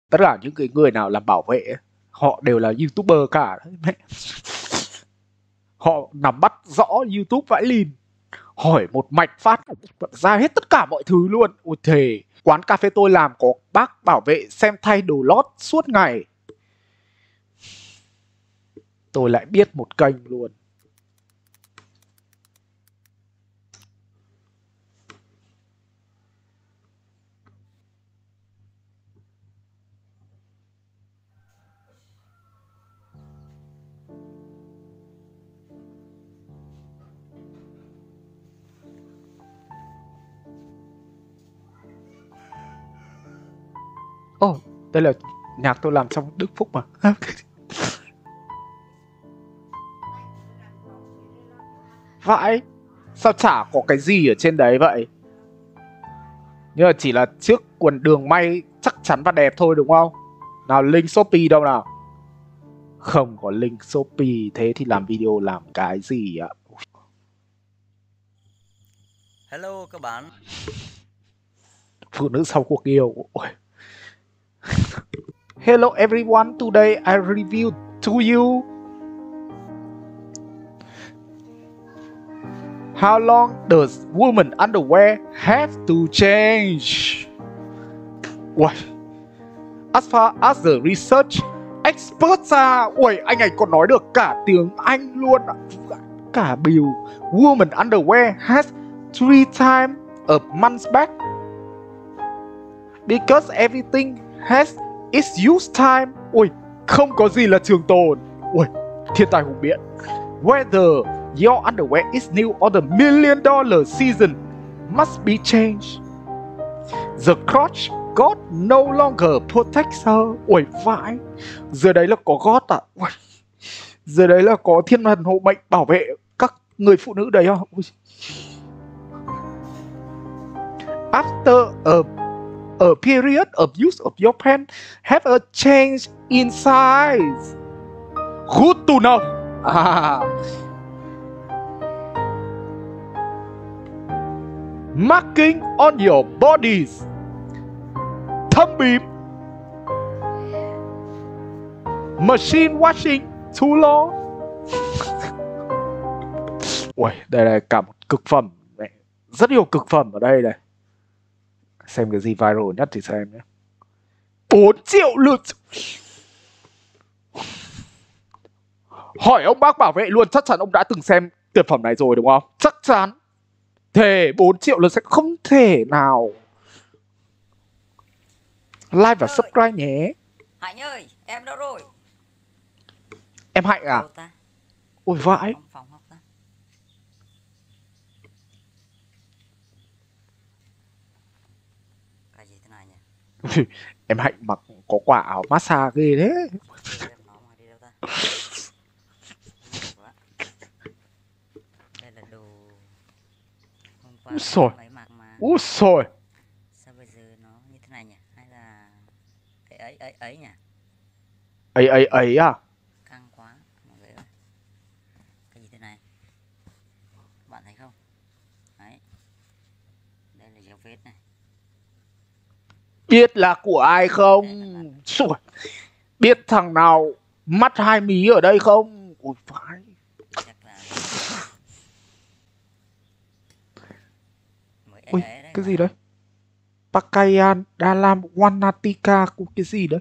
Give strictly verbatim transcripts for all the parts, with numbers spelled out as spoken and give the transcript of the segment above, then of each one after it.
Tất cả những cái người nào làm bảo vệ ấy, họ đều là YouTuber cả đấy. Mẹ. Họ nắm bắt rõ YouTube vãi lìn. Hỏi một mạch phát ra hết tất cả mọi thứ luôn. Ôi thề, quán cà phê tôi làm có bác bảo vệ xem thay đồ lót suốt ngày. Tôi lại biết một kênh luôn. Ồ, oh, đây là nhạc tôi làm trong Đức Phúc mà. Vãi, sao chả có cái gì ở trên đấy vậy? Nhưng mà chỉ là chiếc quần đường may chắc chắn và đẹp thôi đúng không? Nào link Shopee đâu nào? Không có link Shopee, thế thì làm video làm cái gì ạ? Hello các bạn. Phụ nữ sau cuộc yêu. Hello everyone, today I review to you how long does woman underwear have to change? Ui, as far as the research experts are... Ui, anh ấy còn nói được cả tiếng Anh luôn. Cả biểu woman underwear has three times a month's back because everything has its use time. Ui, không có gì là trường tồn. Ui, thiên tài hùng biện. Whether your underwear is new or the million dollar season must be changed. The crotch God no longer protects her. Ui vãi, giờ đấy là có God à? Ui, giờ đấy là có thiên thần hộ mệnh bảo vệ các người phụ nữ đấy à? Ui. After a, a period of use of your pants have a change in size. Good to know. À. Marking on your bodies. Thâm bìm. Machine washing too long. Ui, đây là cả một cực phẩm. Rất nhiều cực phẩm ở đây này. Xem cái gì viral nhất thì xem nhé. bốn triệu lượt. Hỏi ông bác bảo vệ luôn, chắc chắn ông đã từng xem tuyệt phẩm này rồi đúng không? Chắc chắn. Thề bốn triệu lượt sẽ không thể nào. Like và subscribe nhé. Hạnh ơi, em đâu rồi? Em Hạnh à? Ôi vãi. Phòng học ta. Cái gì thế này nhỉ? Em Hạnh mặc có quả áo massage ghê thế. Đây là đồ hôm qua úi xồi. mặc mà. Úi xồi. Sao bây giờ nó như thế này nhỉ? Hay là cái ấy ấy ấy nhỉ? Ấy ấy ấy à? Căng quá mọi người ơi. Cái gì thế này? Các bạn thấy không? Đấy. Đây là dấu vết này. Biết là của ai không? Xùi. Biết thằng nào mắt hai mí ở đây không? Ôi phải. Chắc là... Ui, cái gì đấy? Pakayan Dalam Wanatika, cái gì đấy?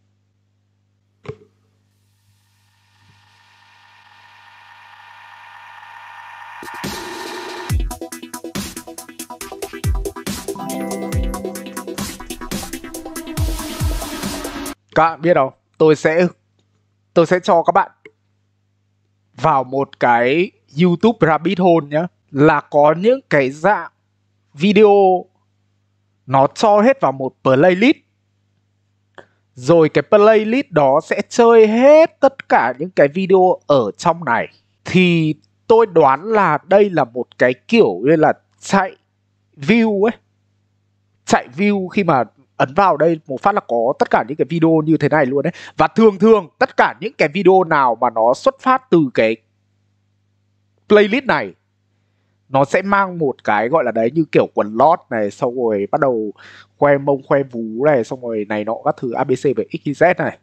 Các bạn biết không? Tôi sẽ tôi sẽ cho các bạn vào một cái YouTube rabbit hole nhá, là có những cái dạng video nó cho hết vào một playlist. Rồi cái playlist đó sẽ chơi hết tất cả những cái video ở trong này. Thì tôi đoán là đây là một cái kiểu như là chạy view ấy. Chạy view khi mà ấn vào đây một phát là có tất cả những cái video như thế này luôn đấy. Và thường thường tất cả những cái video nào mà nó xuất phát từ cái playlist này nó sẽ mang một cái gọi là đấy như kiểu quần lót này, xong rồi bắt đầu khoe mông khoe vú này, xong rồi này nọ các thứ a bê xê về ích y dét này.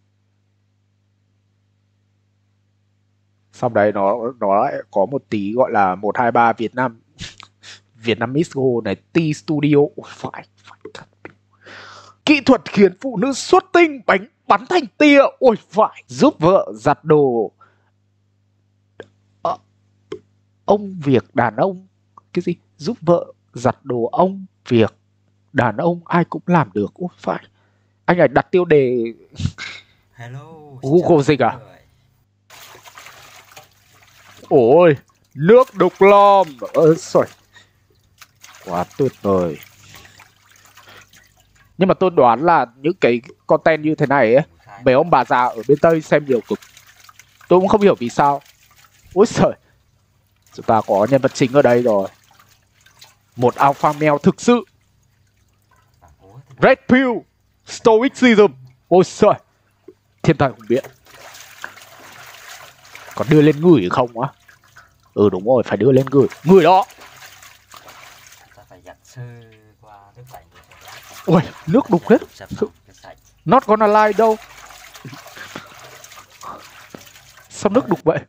Xong đấy nó nó lại có một tí gọi là một hai ba Việt Nam Vietnamese Go này, T Studio. Ôi, phải, phải thật. Kỹ thuật khiến phụ nữ xuất tinh bánh bắn thành tia. Ôi phải, giúp vợ giặt đồ. À, ông việc đàn ông. Cái gì? Giúp vợ giặt đồ ông việc đàn ông ai cũng làm được. Ôi phải. Anh ấy đặt tiêu đề Hello, Google dịch à? Ôi, nước đục lòm. Ơ trời, quá tuyệt vời. Nhưng mà tôi đoán là những cái content như thế này ấy, mấy ông bà già ở bên Tây xem nhiều cực. Tôi cũng không hiểu vì sao. Ôi trời, chúng ta có nhân vật chính ở đây rồi. Một alpha male thực sự. Red Pill Stoicism. Ôi trời, thiên tài hùng biện. Còn đưa lên gửi không á? Ừ đúng rồi, phải đưa lên gửi. Gửi đó. Ta phải giặt sơ qua nước lạnh. Ôi, nước đục hết. Not gonna lie đâu. Sao nước đục vậy?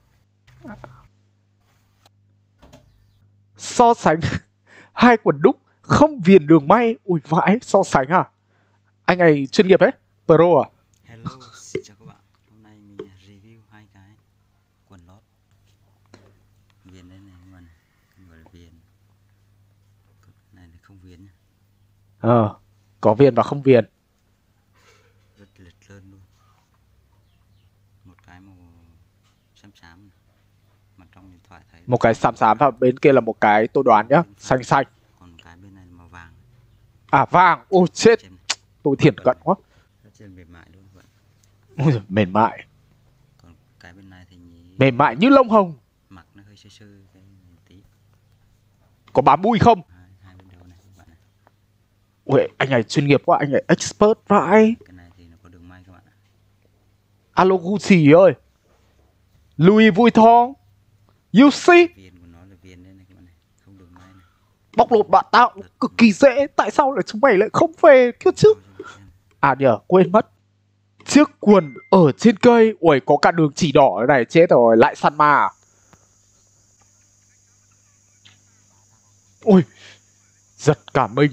So sánh hai quần đúc không viền đường may. Ui vãi, so sánh à? Anh này chuyên nghiệp đấy, pro à? Hello, xin chào các bạn. Hôm nay mình review hai cái quần lót. Viền đây này các bạn, gọi là viền. Này là không viền nhá. Ờ, có viền và không viền. Rất lệch lơn luôn. Một cái màu xám xám, mà trong điện thoại thấy. Một cái xám xám và bên kia là một cái tôi đoán nhá, xanh xanh. Còn một cái bên này là màu vàng. À vàng, ôi chết, tôi thiệt cận quá. Rất là mềm mại luôn các bạn. Ôi, mềm mại. Còn cái bên này thì nhí... mềm mại như lông hồng. Mặc nó hơi sơ sơ cái tí. Có bám bụi không? Hai, hai bên đầu này các bạn này. Ui, anh này chuyên nghiệp quá, anh này expert vãi. Cái này thì nó có đường may các bạn ạ. Alo Gucci ơi, Louis Vuitton, you see? Viền của nó là viền đây này các bạn này, không đường may này. Bóc lột bạn tạo cực kỳ dễ, tại sao lại chúng mày lại không về kia chứ? À nhờ, quên mất. Chiếc quần ở trên cây. Ui, có cả đường chỉ đỏ này, chết rồi, lại săn ma à? Ui, giật cả mình.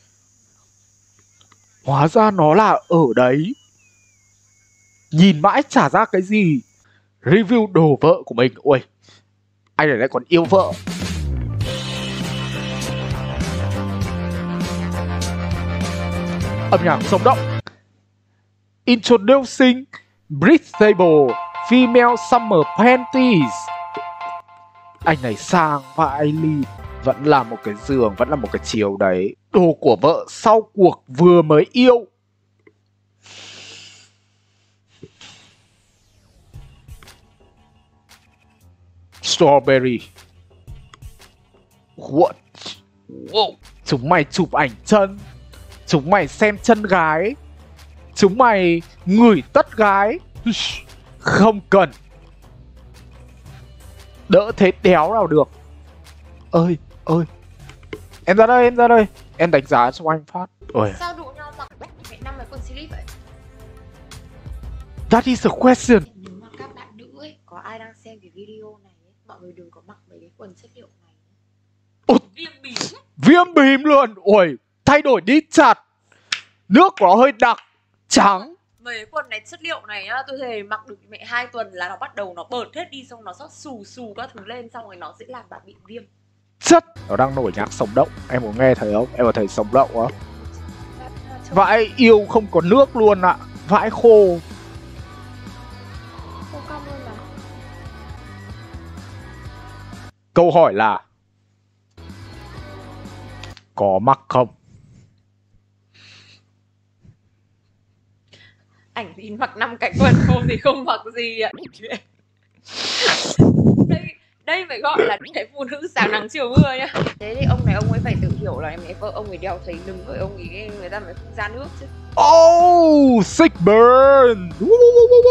Hóa ra nó là ở đấy. Nhìn mãi chả ra cái gì. Review đồ vợ của mình. Ui, anh này lại còn yêu vợ. Âm nhạc sống động. Introducing Breathable Female Summer Panties. Anh này sang vãi ly. Vẫn là một cái giường, vẫn là một cái chiều đấy. Đồ của vợ sau cuộc vừa mới yêu. Strawberry. What? Wow. Chúng mày chụp ảnh chân. Chúng mày xem chân gái. Chúng mày ngửi tất gái. Không cần. Đỡ thế đéo nào được. Ơi, ơi. Em ra đây, em ra đây. Em đánh giá cho anh phát. Ôi. Sao đủ nhau mặc mẹ năm cái quần slip vậy? That is a question. Nếu mà các bạn nữ ấy, có ai đang xem cái video này ấy, mọi người đừng có mặc mấy cái quần chất liệu này. Ôi, viêm bìm. Viêm bìm luôn. Ôi, thay đổi đi chặt. Nước của nó hơi đặc, trắng. Mấy cái quần này chất liệu này á, tôi thề mặc được mẹ hai tuần là nó bắt đầu nó bợt hết đi, xong nó sót xù xù các thứ lên, xong rồi nó sẽ làm bạn bị viêm. Chất. Nó đang nổi nhạc sống động. Em có nghe thấy không? Em có thấy sống động không? Vãi yêu không có nước luôn ạ. À. Vãi khô. Khô cong luôn mà. Câu hỏi là có mắc không? Ảnh thì mặc năm cái quần, hôm thì không mặc gì ạ. Đây, đây phải gọi là cái phụ nữ sáng nắng chiều mưa nhá. Thế thì ông này ông ấy phải tự hiểu là mẹ vợ ông ấy đeo thấy lưng rồi ông ấy người ta mới không ra nước chứ. Oh, sick burn.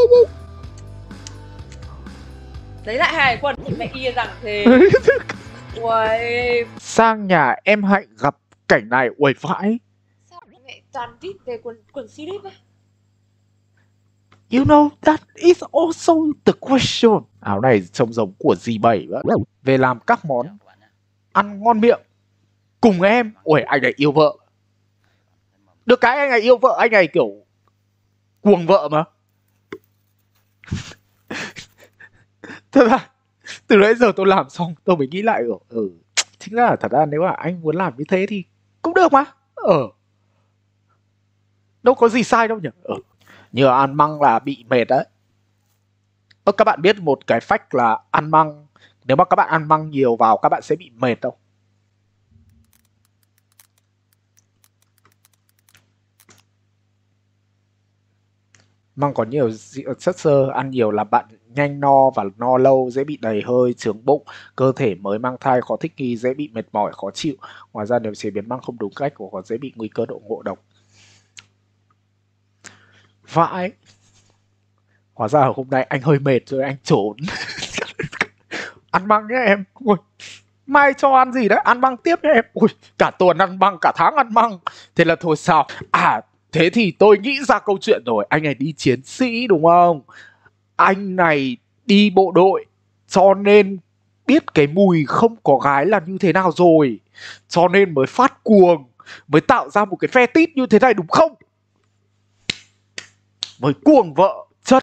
Lấy lại hai cái quần thì mẹ kia rằng thế. Uầy, Sang nhà em Hạnh gặp cảnh này, uầy vãi. sao mẹ toàn tít về quần quần slip á? You know, that is also the question. Áo này trông giống của dì Bảy vậy. Về làm các món ăn ngon miệng cùng em. Ui, anh này yêu vợ. Được cái anh này yêu vợ, anh này kiểu cuồng vợ mà. Thật ra, từ nãy giờ tôi làm xong tôi mới nghĩ lại, ừ, chính là thật ra nếu mà anh muốn làm như thế thì cũng được mà. Ờ, đâu có gì sai đâu nhỉ. Ờ. Như ăn măng là bị mệt đấy. Ơ, các bạn biết một cái fact là ăn măng, nếu mà các bạn ăn măng nhiều vào các bạn sẽ bị mệt đâu. Măng có nhiều chất xơ, ăn nhiều làm bạn nhanh no và no lâu, dễ bị đầy hơi, chướng bụng, cơ thể mới mang thai khó thích nghi, dễ bị mệt mỏi, khó chịu. Ngoài ra nếu chế biến măng không đúng cách cũng có dễ bị nguy cơ độ ngộ độc. Vãi. Hóa ra hôm nay anh hơi mệt rồi anh trốn. Ăn măng nhé em. Ui, mai cho ăn gì đấy, ăn măng tiếp nhé em. Ui, cả tuần ăn măng, cả tháng ăn măng. Thế là thôi sao? À, thế thì tôi nghĩ ra câu chuyện rồi. Anh này đi chiến sĩ đúng không? Anh này đi bộ đội, cho nên biết cái mùi không có gái là như thế nào rồi. Cho nên mới phát cuồng, mới tạo ra một cái phe tít như thế này đúng không? Mới cuồng vợ.